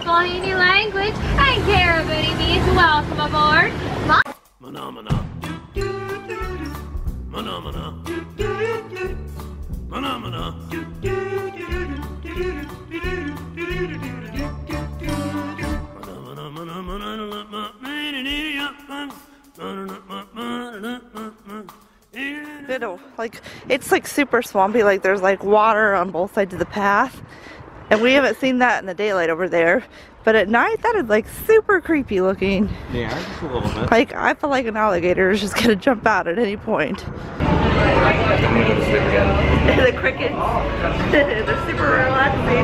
Swahili language, and Caribbean means welcome aboard. Phenomena. Phenomena. Phenomena. Like, it's like super swampy, like there's like water on both sides of the path, and we haven't seen that in the daylight over there, but at night that is like super creepy looking. Yeah, just a little bit. Like, I feel like an alligator is just gonna jump out at any point. I'm gonna go to sleep again. The crickets, they're super relaxing.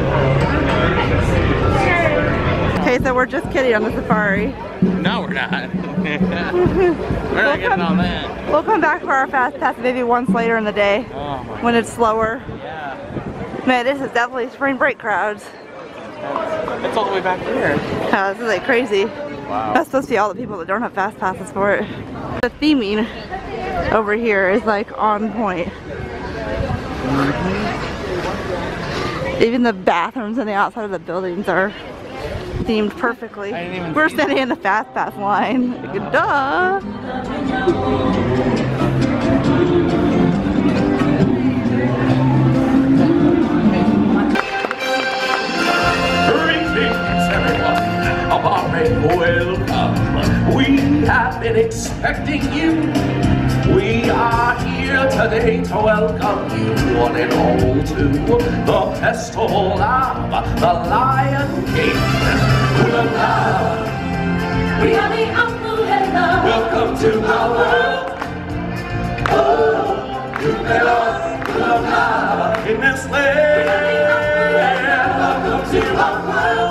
Okay, so we're just kidding on the safari. No, we're not. We're not getting on that. We'll come back for our fast pass maybe once later in the day, when it's slower. Yeah. Man, this is definitely spring break crowds. It's all the way back here. This is like crazy. Wow. That's supposed to be all the people that don't have fast passes for it. The theming over here is like on point. Even the bathrooms on the outside of the buildings are themed perfectly. We're standing in the fast pass line. Like, duh! Greetings, everyone. A barmaid welcome. We have been expecting you. We are here today to welcome you one and all to the festival of the Lion King. Hula-la. We are the Hula-la. Welcome to our world. Oh, hula-la in this land. Welcome to our world.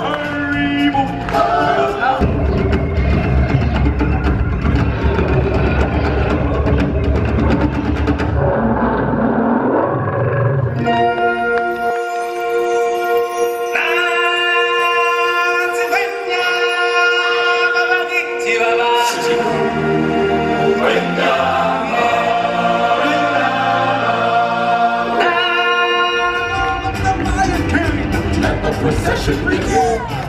Procession begins. I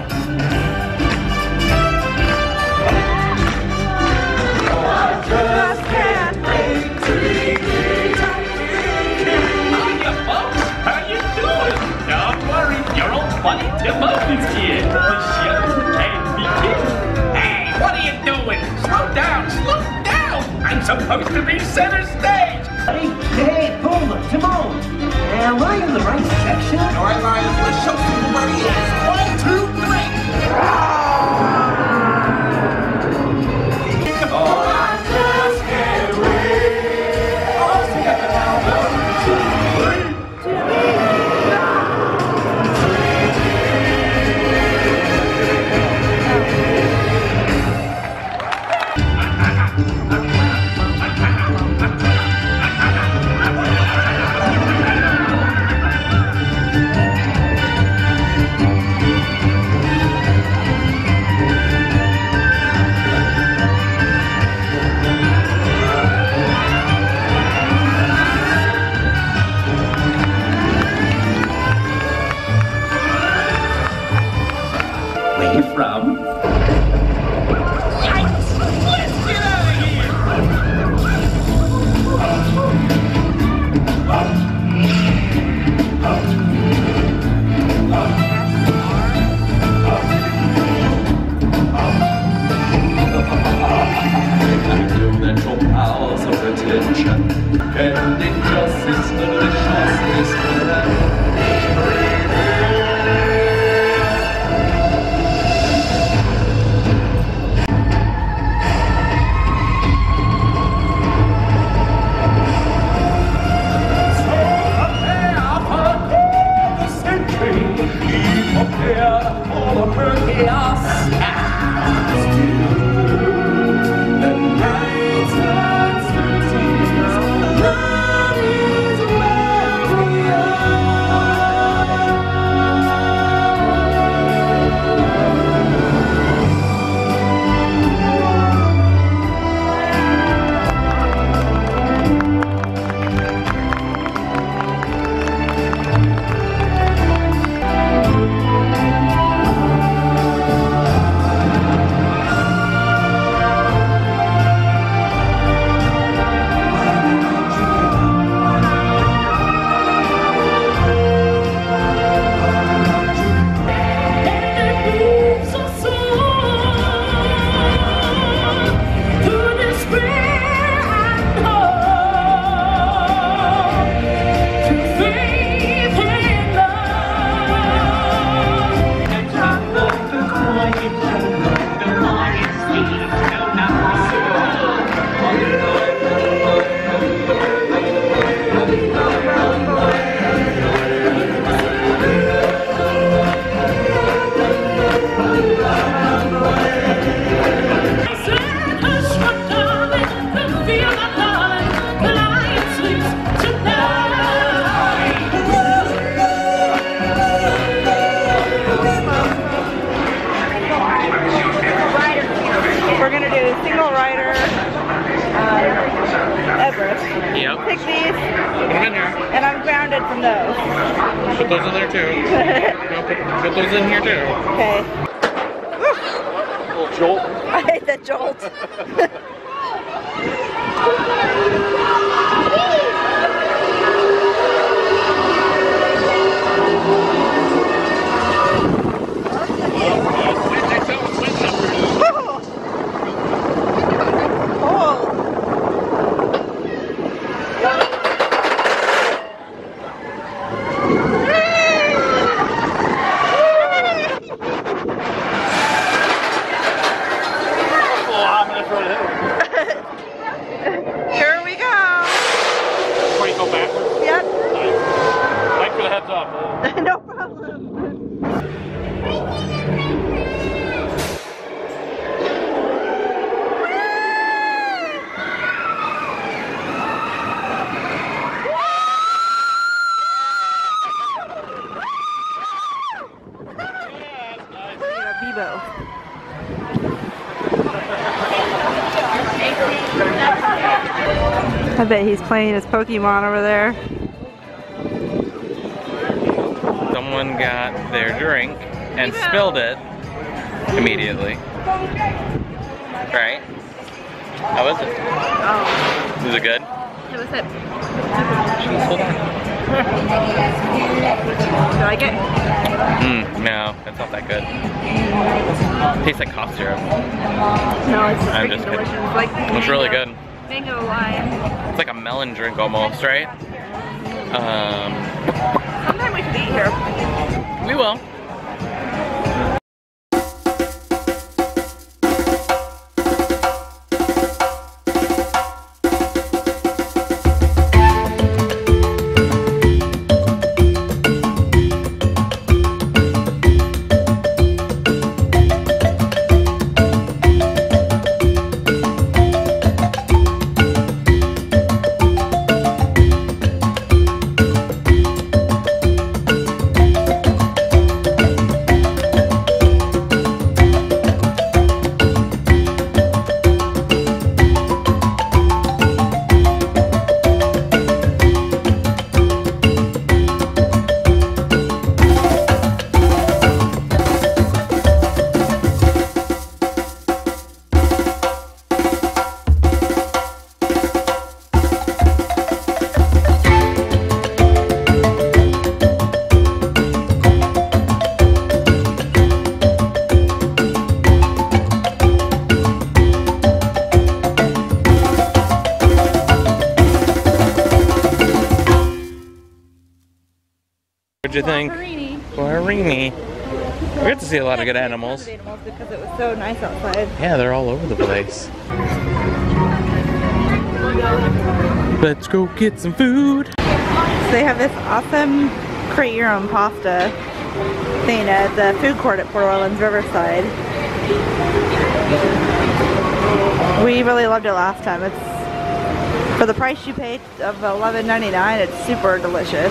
just can't wait to begin. Hiya, folks. How you doing? Don't worry, your old buddy Timbo is here. The show can begin. Hey, what are you doing? Slow down, slow down. I'm supposed to be center stage. Hey, hold it, Timon. Am I in the right section? All right, Lions, let's show everybody is. 1, 2, 3. Oh, I just can't wait. Oh, together now. 1, 2, from? Yikes! Let's get out of here! I know that your powers of retention and injustice deliciousness Yep. Pick these, Put them in here. and I'm grounded from those. Put those in there too. No, put those in here too. Okay. Little jolt. I hate that jolt. Here we go. Before you go backwards. Yep. Thanks for the heads up. No problem. Bebo. I bet he's playing his Pokemon over there. Someone got their drink and spilled it immediately. Right? How was it? Oh, Was it good? it was it. Jeez, hold on. Do you like it? No, it's not that good. Tastes like cough syrup. No, it's I'm freaking just delicious. kidding. It's like It's really good. mango lime. It's like a melon drink almost, right? Sometime we should eat here. We will. What'd you think? Guarini. We got to see a lot of good animals. Because it was so nice outside. Yeah, they're all over the place. Let's go get some food. So they have this awesome create your own pasta thing at the food court at Port Orleans Riverside. We really loved it last time. It's for the price you paid of $11.99. It's super delicious.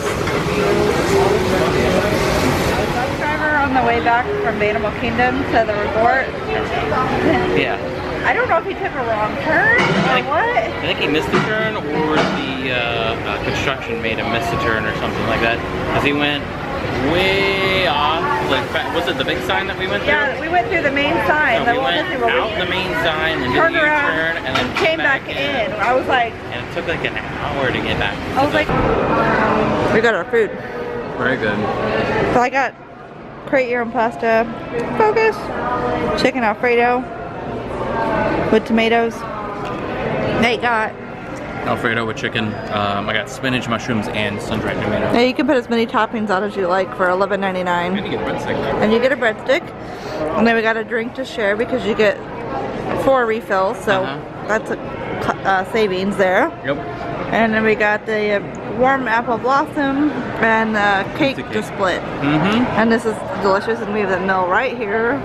Bus driver on the way back from Animal Kingdom to the resort. Yeah. I don't know if he took a wrong turn or what. I think he missed the turn, or the construction made him miss the turn or something like that. Because he went way off. Like, was it the big sign that we went through? Yeah, we went through the main sign. No, we went out the main sign and turned did a around U-turn and then came back in. I was like, and it took like an hour to get back. I was like, we got our food. Very good. So I got create your own pasta, focus, chicken Alfredo with tomatoes. Nate got Alfredo with chicken. I got spinach, mushrooms, and sun-dried tomatoes. yeah, you can put as many toppings on as you like for $11.99. And you get a breadstick there. And you get a breadstick. And then we got a drink to share because you get 4 refills, so that's a savings there. Yep. And then we got the warm apple blossom and cake to split. And this is delicious, and we have the mill right here.